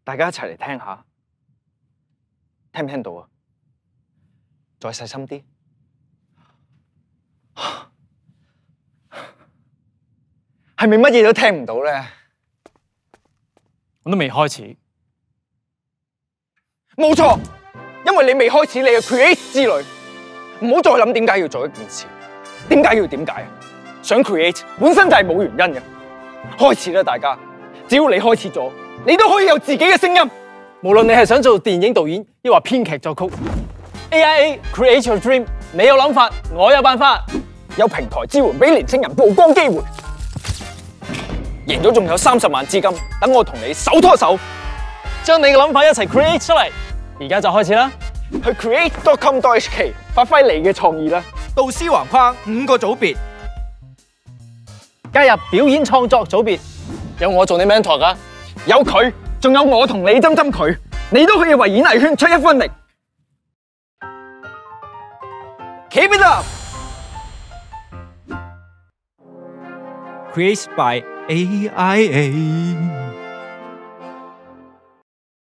大家一齊嚟聽下，聽唔聽到啊？再細心啲，係咪乜嘢都聽唔到咧？ 我都未開始。 冇錯，因為你未開始你嘅 Cre8 之旅，唔好再諗點解要做一件事，點解啊？想 Cre8 本身就係冇原因嘅，開始啦大家，只要你開始咗，你都可以有自己嘅聲音。 無論你係想做電影導演，抑或編劇作曲 ，AIA Create Your Dream， 你有諗法，我有辦法， 有平台支援俾年青人曝光機會，贏咗仲有30萬資金，等我同你手拖手， 將你嘅諗法一齊 create 出嚟。而家就開始啦， 去 cre8.com.hk 發揮你嘅創意啦。 導師橫框5個組別， 加入表演創作組別，有我做你 mentor 噶， 有佢，仲有我同你針佢，你都可以為演藝圈出一分力。Keep it up！ Create by AIA。